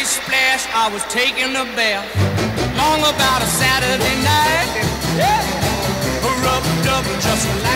big splash, I was taking a bath. Long about a Saturday night. Yeah. Rubbed up just like